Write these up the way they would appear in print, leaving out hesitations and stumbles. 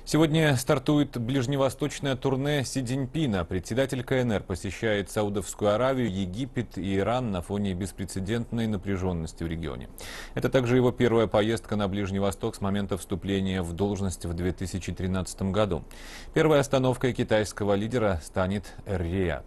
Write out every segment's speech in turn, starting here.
Сегодня стартует ближневосточное турне Си Цзиньпина. Председатель КНР посещает Саудовскую Аравию, Египет и Иран на фоне беспрецедентной напряженности в регионе. Это также его первая поездка на Ближний Восток с момента вступления в должность в 2013 году. Первой остановкой китайского лидера станет Эр-Рияд.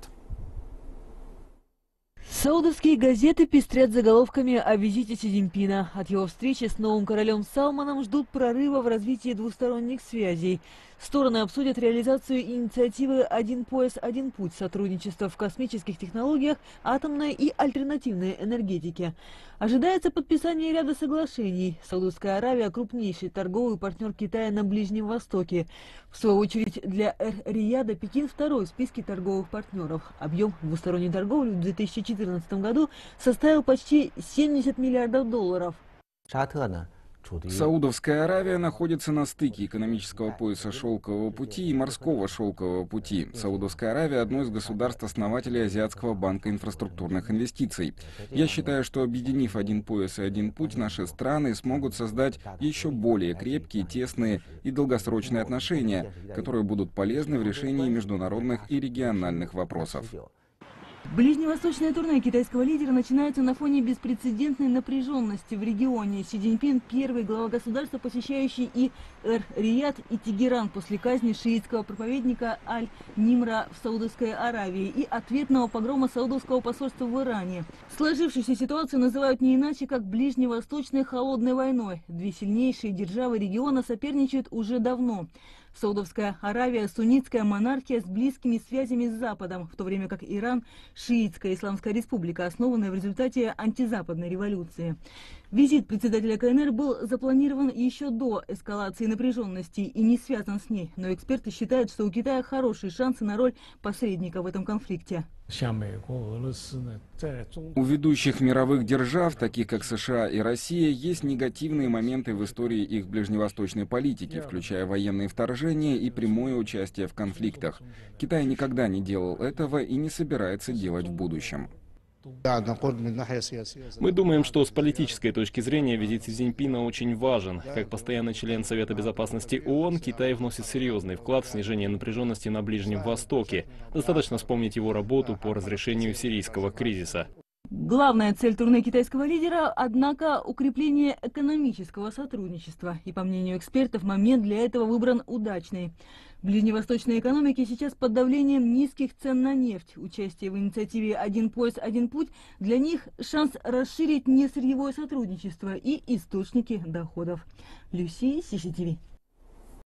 Саудовские газеты пестрят заголовками о визите Си Цзиньпина. От его встречи с новым королем Салманом ждут прорыва в развитии двусторонних связей. Стороны обсудят реализацию инициативы «Один пояс, один путь», сотрудничество в космических технологиях, атомной и альтернативной энергетике. Ожидается подписание ряда соглашений. Саудовская Аравия – крупнейший торговый партнер Китая на Ближнем Востоке. В свою очередь, для Эр-Рияда Пекин второй в списке торговых партнеров. Объем двусторонней торговли в 2014 году составил почти $70 миллиардов. Саудовская Аравия находится на стыке экономического пояса Шелкового пути и морского Шелкового пути. Саудовская Аравия – одно из государств-основателей Азиатского банка инфраструктурных инвестиций. Я считаю, что объединив один пояс и один путь, наши страны смогут создать еще более крепкие, тесные и долгосрочные отношения, которые будут полезны в решении международных и региональных вопросов. Ближневосточное турне китайского лидера начинается на фоне беспрецедентной напряженности в регионе. Си Цзиньпин – первый глава государства, посещающий и Эр-Рияд, и Тегеран после казни шиитского проповедника Аль-Нимра в Саудовской Аравии и ответного погрома саудовского посольства в Иране. Сложившуюся ситуацию называют не иначе, как ближневосточной холодной войной. Две сильнейшие державы региона соперничают уже давно. Саудовская Аравия – суннитская монархия с близкими связями с Западом, в то время как Иран – шиитская исламская республика, основанная в результате антизападной революции. Визит председателя КНР был запланирован еще до эскалации напряженности и не связан с ней, но эксперты считают, что у Китая хорошие шансы на роль посредника в этом конфликте. У ведущих мировых держав, таких как США и Россия, есть негативные моменты в истории их ближневосточной политики, включая военные вторжения и прямое участие в конфликтах. Китай никогда не делал этого и не собирается делать в будущем. Мы думаем, что с политической точки зрения визит Си Цзиньпина очень важен. Как постоянный член Совета Безопасности ООН, Китай вносит серьезный вклад в снижение напряженности на Ближнем Востоке. Достаточно вспомнить его работу по разрешению сирийского кризиса. Главная цель турне китайского лидера, однако, укрепление экономического сотрудничества. И, по мнению экспертов, момент для этого выбран удачный. Ближневосточные экономики сейчас под давлением низких цен на нефть. Участие в инициативе «Один пояс, один путь» для них шанс расширить несырьевое сотрудничество и источники доходов. Люси, CCTV.